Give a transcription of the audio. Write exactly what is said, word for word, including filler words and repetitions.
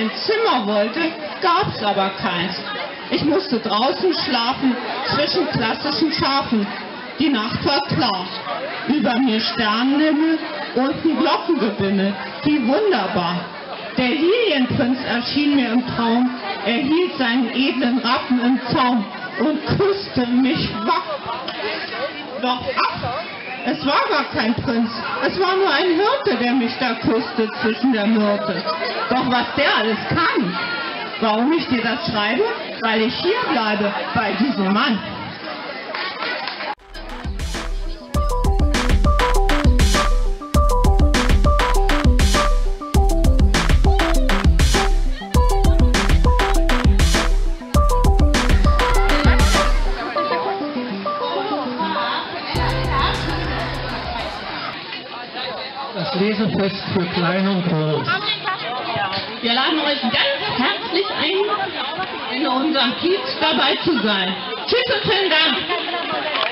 ein Zimmer wollte, gab's aber keins. Ich musste draußen schlafen, zwischen klassischen Schafen. Die Nacht war klar. Über mir Sternenhimmel, unten Glockengebimmel. Wie wunderbar. Der Lilienprinz erschien mir im Traum. Er hielt seinen edlen Rappen im Zaum und küsste mich wach. Doch ach, es war gar kein Prinz. Es war nur ein Hirte, der mich da küsste zwischen der Myrte. Doch was der alles kann. Warum ich dir das schreibe? Weil ich hier bleibe bei diesem Mann. Das Lesefest für Klein und Groß. Wir laden euch ganz herzlich ein, in unserem Kiez dabei zu sein. Tschüss und vielen Dank.